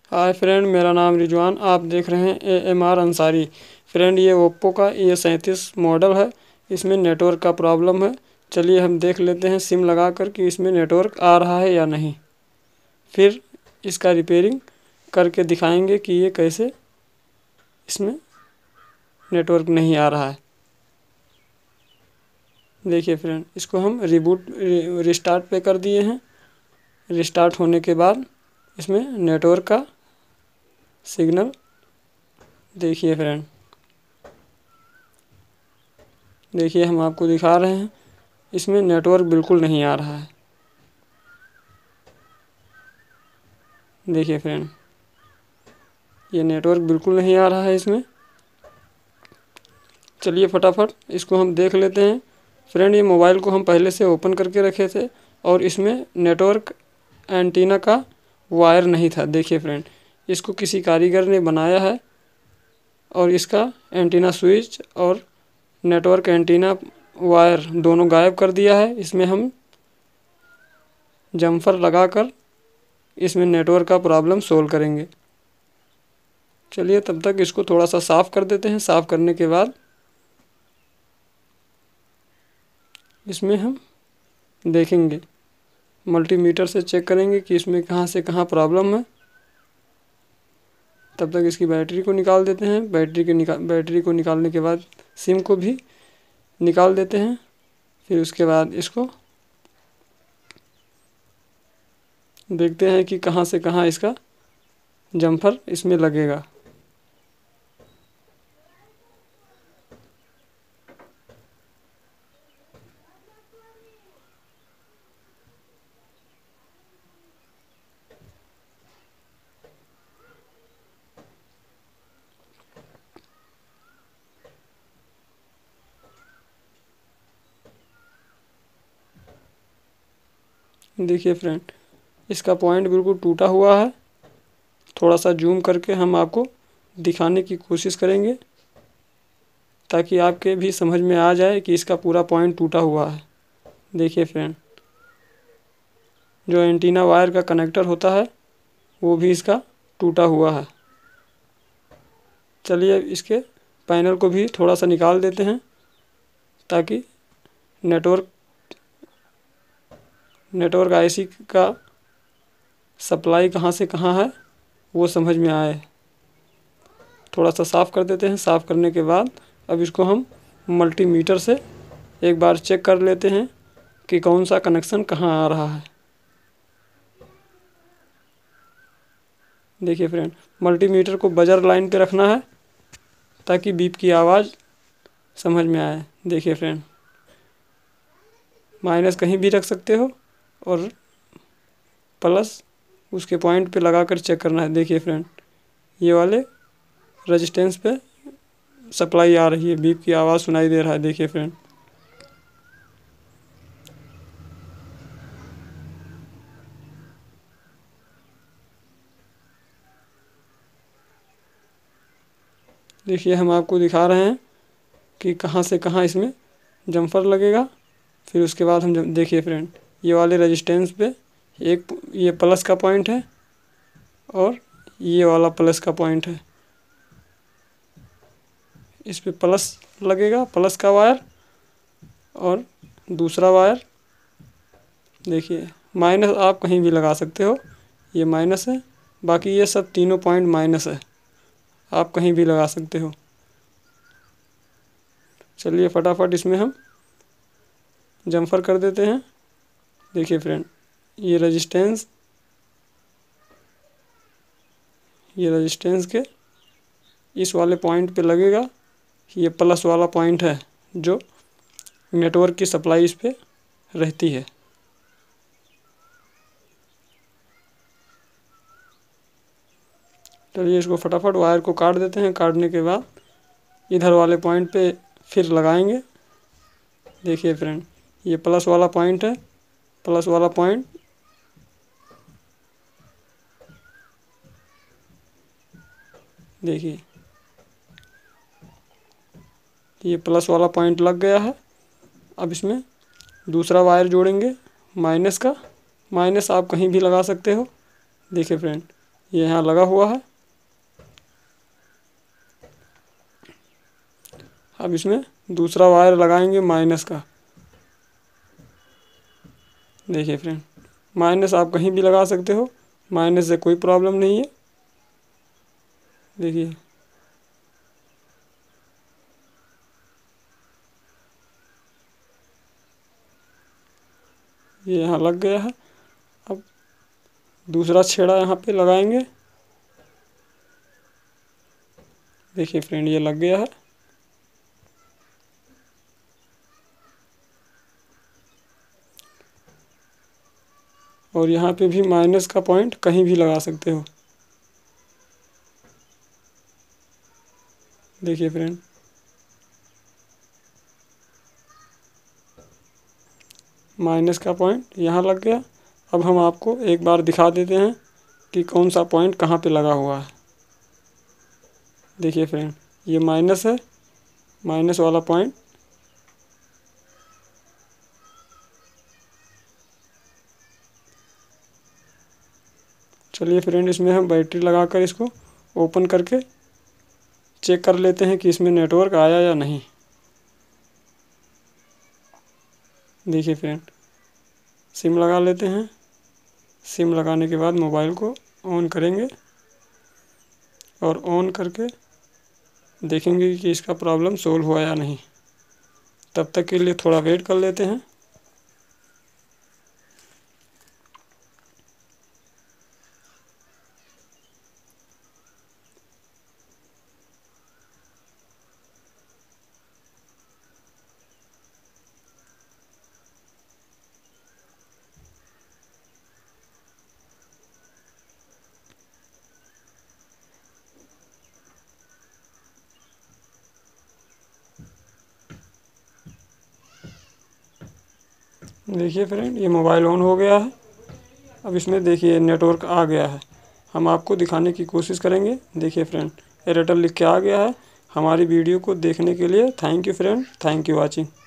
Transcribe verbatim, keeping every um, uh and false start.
Hi friend, मेरा नाम रिजवान। आप देख रहे हैं A M R Ansari. Friend, ये ओप्पो का ए सैंतीस मॉडल है। इसमें नेटवर्क का प्रॉब्लम है। चलिए हम देख लेते हैं सिम लगा कर कि इसमें नेटवर्क आ रहा है या नहीं। फिर इसका रिपेयरिंग करके दिखाएंगे कि ये कैसे इसमें नेटवर्क नहीं आ रहा है। देखिए फ्रेंड, इसको हम रिबूट रिस्टार्ट पे कर दिए हैं। रिस्टार्ट होने के बाद इसमें नेटवर्क का सिग्नल देखिए फ्रेंड, देखिए हम आपको दिखा रहे हैं इसमें नेटवर्क बिल्कुल नहीं आ रहा है। देखिए फ्रेंड, ये नेटवर्क बिल्कुल नहीं आ रहा है इसमें। चलिए फटाफट इसको हम देख लेते हैं। फ्रेंड, ये मोबाइल को हम पहले से ओपन करके रखे थे और इसमें नेटवर्क एंटीना का वायर नहीं था। देखिए फ्रेंड, इसको किसी कारीगर ने बनाया है और इसका एंटीना स्विच और नेटवर्क एंटीना वायर दोनों गायब कर दिया है। इसमें हम जम्फर लगाकर इसमें नेटवर्क का प्रॉब्लम सोल्व करेंगे। चलिए तब तक इसको थोड़ा सा साफ़ कर देते हैं। साफ़ करने के बाद इसमें हम देखेंगे, मल्टीमीटर से चेक करेंगे कि इसमें कहाँ से कहाँ प्रॉब्लम है। तब तक इसकी बैटरी को निकाल देते हैं। बैटरी के निकाल बैटरी को निकालने के बाद सिम को भी निकाल देते हैं। फिर उसके बाद इसको देखते हैं कि कहाँ से कहाँ इसका जम्फर इसमें लगेगा। देखिए फ्रेंड, इसका पॉइंट बिल्कुल टूटा हुआ है। थोड़ा सा जूम करके हम आपको दिखाने की कोशिश करेंगे ताकि आपके भी समझ में आ जाए कि इसका पूरा पॉइंट टूटा हुआ है। देखिए फ्रेंड, जो एंटीना वायर का कनेक्टर होता है वो भी इसका टूटा हुआ है। चलिए इसके पैनल को भी थोड़ा सा निकाल देते हैं ताकि नेटवर्क नेटवर्क आईसी का सप्लाई कहाँ से कहाँ है वो समझ में आए। थोड़ा सा साफ़ कर देते हैं। साफ़ करने के बाद अब इसको हम मल्टीमीटर से एक बार चेक कर लेते हैं कि कौन सा कनेक्शन कहाँ आ रहा है। देखिए फ्रेंड, मल्टीमीटर को बजर लाइन पे रखना है ताकि बीप की आवाज़ समझ में आए। देखिए फ्रेंड, माइनस कहीं भी रख सकते हो और प्लस उसके पॉइंट पे लगाकर चेक करना है। देखिए फ्रेंड, ये वाले रेजिस्टेंस पे सप्लाई आ रही है, बीप की आवाज़ सुनाई दे रहा है। देखिए फ्रेंड, देखिए हम आपको दिखा रहे हैं कि कहाँ से कहाँ इसमें जम्फर लगेगा। फिर उसके बाद हम देखिए फ्रेंड, ये वाले रेजिस्टेंस पे एक ये प्लस का पॉइंट है और ये वाला प्लस का पॉइंट है। इस पे प्लस लगेगा, प्लस का वायर, और दूसरा वायर देखिए माइनस आप कहीं भी लगा सकते हो। ये माइनस है, बाकी ये सब तीनों पॉइंट माइनस है, आप कहीं भी लगा सकते हो। चलिए फटाफट इसमें हम जम्फर कर देते हैं। देखिए फ्रेंड, ये रेजिस्टेंस ये रेजिस्टेंस के इस वाले पॉइंट पे लगेगा। ये प्लस वाला पॉइंट है जो नेटवर्क की सप्लाई इस पे रहती है। चलिए इसको फटाफट वायर को काट देते हैं। काटने के बाद इधर वाले पॉइंट पे फिर लगाएंगे। देखिए फ्रेंड, ये प्लस वाला पॉइंट है, प्लस वाला पॉइंट देखिए, ये प्लस वाला पॉइंट लग गया है। अब इसमें दूसरा वायर जोड़ेंगे माइनस का। माइनस आप कहीं भी लगा सकते हो। देखिए फ्रेंड, ये यहाँ लगा हुआ है। अब इसमें दूसरा वायर लगाएंगे माइनस का। देखिए फ्रेंड, माइनस आप कहीं भी लगा सकते हो, माइनस से कोई प्रॉब्लम नहीं है। देखिए ये यहाँ लग गया है। अब दूसरा छेड़ा यहाँ पे लगाएंगे। देखिए फ्रेंड, ये लग गया है। और यहाँ पे भी माइनस का पॉइंट कहीं भी लगा सकते हो। देखिए फ्रेंड, माइनस का पॉइंट यहाँ लग गया। अब हम आपको एक बार दिखा देते हैं कि कौन सा पॉइंट कहाँ पे लगा हुआ है। देखिए फ्रेंड, ये माइनस है, माइनस वाला पॉइंट। चलिए फ्रेंड, इसमें हम बैटरी लगाकर इसको ओपन करके चेक कर लेते हैं कि इसमें नेटवर्क आया या नहीं। देखिए फ्रेंड, सिम लगा लेते हैं। सिम लगाने के बाद मोबाइल को ऑन करेंगे और ऑन करके देखेंगे कि इसका प्रॉब्लम सोल्व हुआ या नहीं। तब तक के लिए थोड़ा वेट कर लेते हैं। देखिए फ्रेंड, ये मोबाइल ऑन हो गया है। अब इसमें देखिए नेटवर्क आ गया है। हम आपको दिखाने की कोशिश करेंगे। देखिए फ्रेंड, एयरटेल लिख के आ गया है। हमारी वीडियो को देखने के लिए thank you friend, thank you watching.